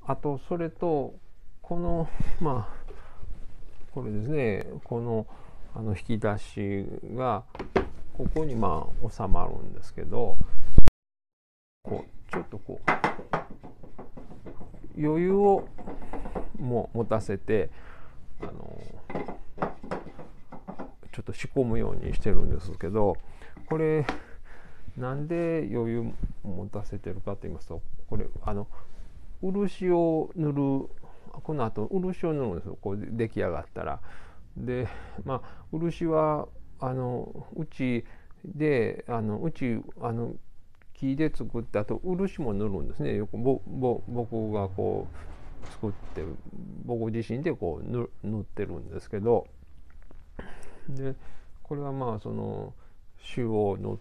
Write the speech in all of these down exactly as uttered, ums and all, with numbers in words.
あとそれとこのまあこれですね、このあの引き出しがここにまあ収まるんですけど、こうちょっとこう余裕をも持たせてあのちょっと仕込むようにしてるんですけど、これなんで余裕持たせてるかと言いますと、これあの漆を塗る、この後漆を塗るんですよ、こう出来上がったら。でまあ漆はあのうちであのうちあの木で作ってあと漆も塗るんですね。よくぼぼ僕がこう作ってる、僕自身でこう塗塗ってるんですけど、でこれはまあその朱を塗って、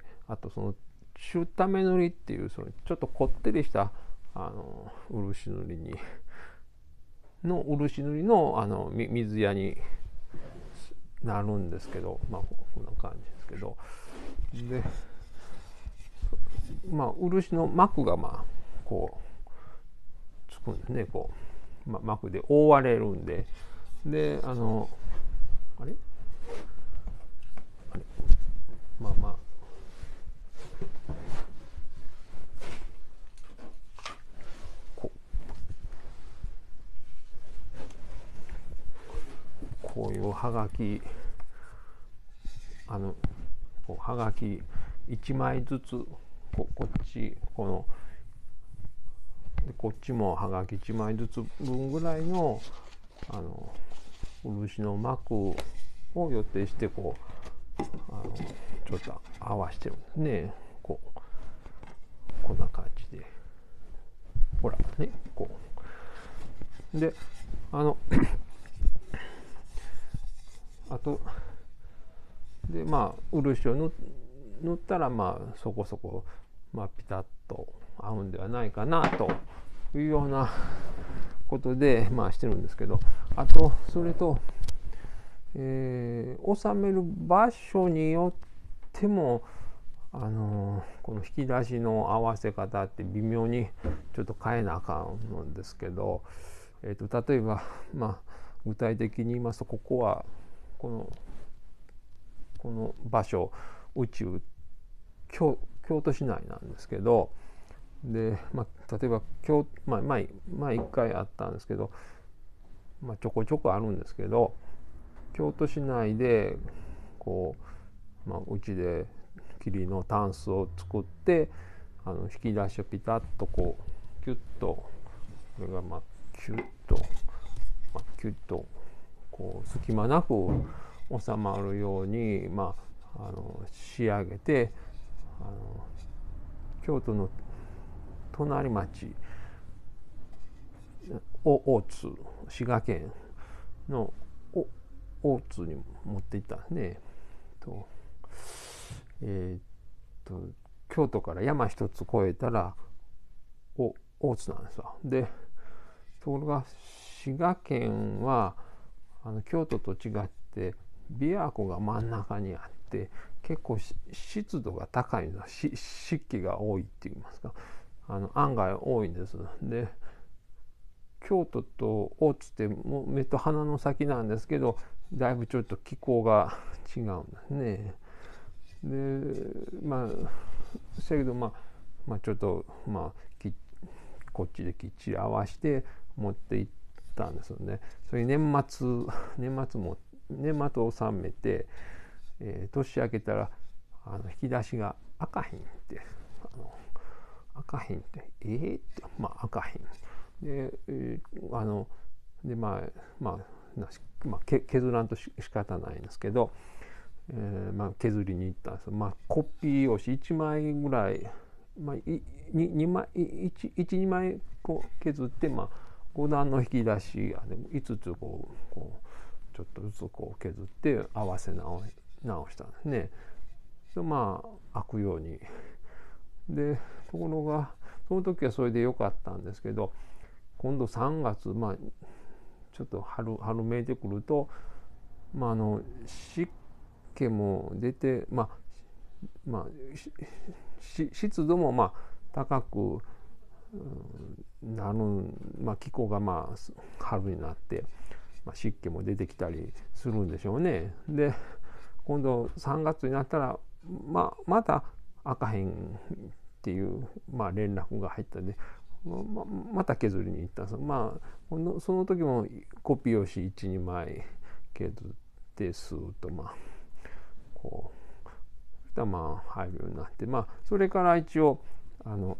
あとその朱ため塗りっていうそのちょっとこってりしたあの漆塗りにの漆塗りのあの水屋になるんですけど、まあこんな感じですけど、でまあ漆の膜がまあこうつくんですね。こう、まあ、膜で覆われるんで、であのあれあれまあまあここういうはがき、あのこうはがきいちまいずつ、ここっちこのでこっちもはがきいちまいずつ分ぐらいのあの漆の膜を予定してこうあのちょっと合わしてるんですね。こうこんな感じで、ほらね、こうであのあとでまあ漆を塗塗ったらまあそこそこ、まあ、ピタッと合うんではないかなというようなことでまあしてるんですけど、あとそれと、えー、収める場所によってもあのこの引き出しの合わせ方って微妙にちょっと変えなあかんんですけど、えー、と例えばまあ具体的に言いますと、ここはこのこの場所宇宙 京, 京都市内なんですけど、で、まあ、例えば京、まあ、前前いっかいあったんですけど、まあ、ちょこちょこあるんですけど、京都市内でこう、まあ、うちで桐のタンスを作って、あの引き出しをピタッとこうキュッと、これがまあキュッと、まあ、キュッとこう隙間なく収まるように、まあ、あの仕上げて、あの京都の隣町大津、滋賀県の大津に持って行ったんですね。とえー、っと京都から山一つ越えたらお大津なんですよ。でところが滋賀県はあの京都と違って琵琶湖が真ん中にあって、結構湿度が高いの、湿気が多いって言いますか、あの案外多いんです。で京都と大津ってもう目と鼻の先なんですけど、だいぶちょっと気候が違うんですね。でまあせやけど、まあ、まあちょっとまあこっちできっちり合わせて持っていったんですよね。それに年末年末も年末を収めて、えー、年明けたらあの引き出しが赤ひんって、あの赤ひんってえー、ってまあ赤ひんで、えー、あのでまあまあなし、まあ、削らんとし仕方ないんですけど、えーまあ、削りに行ったんですよ。まあコピー用紙いちまいぐらい、まあ、いにまいいちにまいこう削って、まあ、ご段の引き出しいつつこうこうちょっとずつこう削って合わせ直直したんですね。でまあ開くように。でところがその時はそれで良かったんですけど、今度さんがつ、まあちょっと春春めいてくると、まああの湿気も出て、まあまあ湿度もまあ高くなるん、まあ、気候がまあ春になって、まあ、湿気も出てきたりするんでしょうね。で今度さんがつになったら、まあ、また開かへんっていう、まあ、連絡が入ったんで、ま, また削りに行ったんです。まあその時もコピー用紙いちにまい削ってスーッとまあこうそしたらまあ入るようになって、まあそれから一応あの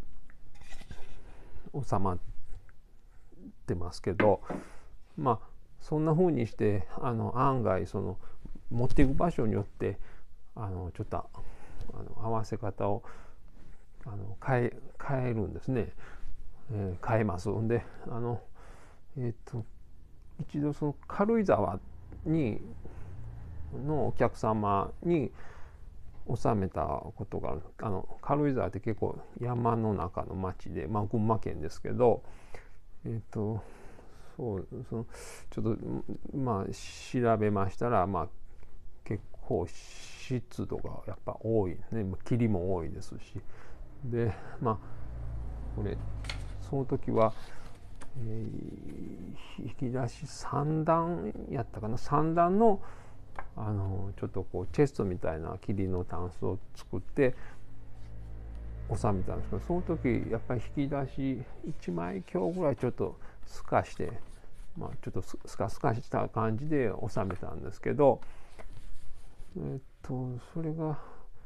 収まってますけど、まあそんな風にしてあの案外その持っていく場所によってあのちょっとあの合わせ方をあの変え変えるんですね。えー、変えます。んであのえっ、ー、と一度その軽井沢にのお客様に収めたことがある。あの軽井沢って結構山の中の町で、まあ、群馬県ですけど、えっ、ー、とそうそのちょっとまあ調べましたら、まあ、結構湿度がやっぱ多いね。霧も多いですし、でまあこれその時は、えー、引き出しさん段やったかな、さん段のあのちょっとこうチェストみたいな霧のタンスを作って収めたんですけど、その時やっぱり引き出しいちまい強ぐらいちょっと透かして、まあ、ちょっとスカスカした感じで収めたんですけど、えっとそれが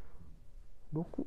6,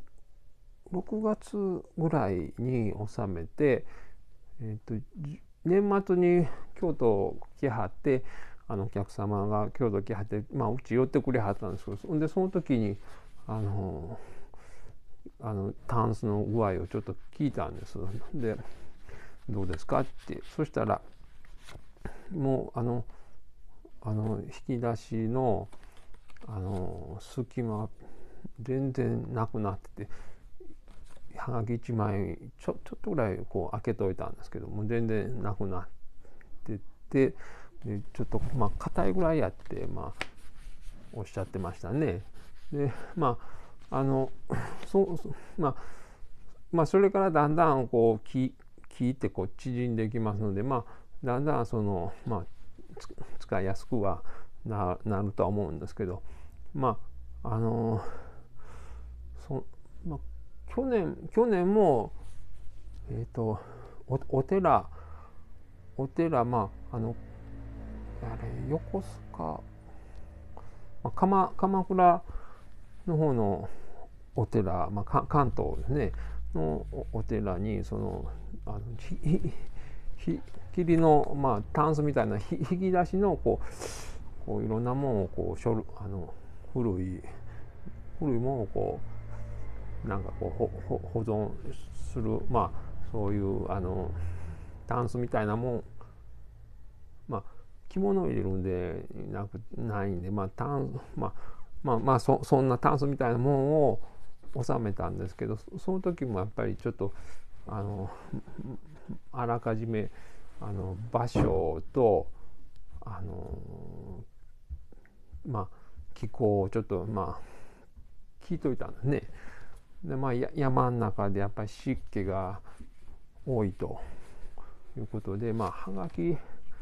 6月ぐらいに収めて、えっと年末に京都来はって、あのお客様が京都来はって、まあ、うち寄ってくれはったんですけど、でその時にあのあのタンスの具合をちょっと聞いたんです。でどうですかって、そしたらもうあのあの引き出しのあの隙間全然なくなってて、はがきいちまいちょちょっとぐらいこう開けといたんですけども全然なくなってて、でちょっとまあ硬いぐらいやってまあおっしゃってましたね。でまああのそまあまあそれからだんだんこう木木ってこう縮んでいきますので、まあだんだんそのまあ使いやすくは な, なるとは思うんですけど、まああのそ、まあ、去年去年もえっ、ー、と お, お寺お寺まああのあれ横須賀、まあ、鎌鎌倉の方のお寺、まあ、関東ですねのお寺にそのあのひひ霧の、まあ、タンスみたいな引き出しのこうこういろんなものをこうしょるあの古い古いものをこうなんかこうほ保存する、まあそういうあのタンスみたいなもん、まあ着物を入れるんでなくないんで、まあタンまあまあまあ そ, そんなタンスみたいなもんを収めたんですけど、その時もやっぱりちょっとあのあらかじめあの場所とあのまあ気候をちょっとまあ聞いといたんですね。でまあ山の中でやっぱり湿気が多いということで、まあはがき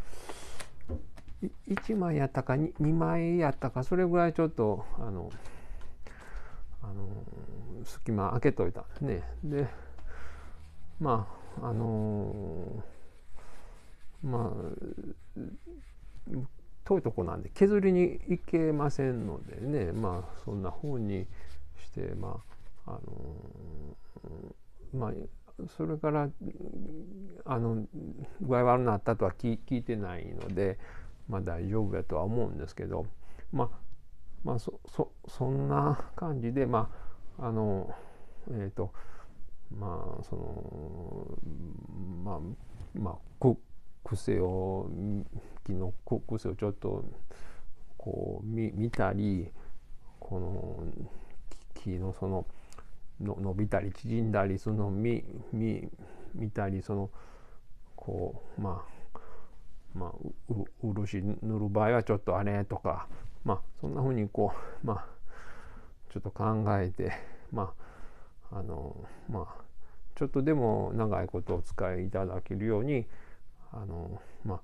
いちまいやったか 2, にまいやったかそれぐらいちょっとあのあの隙間開けといたんですね。でまああのまあ遠いとこなんで削りに行けませんのでね、まあそんな風にしてまああのまあそれからあの具合悪くなったとは聞いてないので、まあ大丈夫やとは思うんですけど、まあまあそそそんな感じでまああのえっ、ー、とまあそのまあまあく癖を木の癖をちょっとこう 見, 見たり、この木のそのの伸びたり縮んだりその見見見たり、そのこうまあまあ漆塗る場合はちょっとあれとか、まあそんな風にこうまあちょっと考えて、まああのまあちょっとでも長いことお使いいただけるようにあのまあ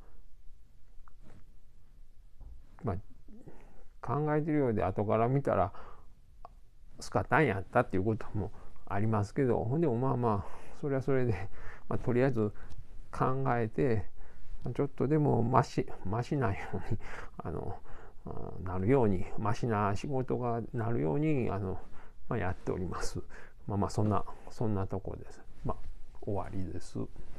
まあ考えてるようで後から見たらスカタンやったっていうこともありますけど、でもまあまあそれはそれで、まあ、とりあえず考えてちょっとでもマシマシなようにあのなるようにマシな仕事がなるようにあの、まあ、やっております。まあまあそんなそんなところです。まあ終わりです。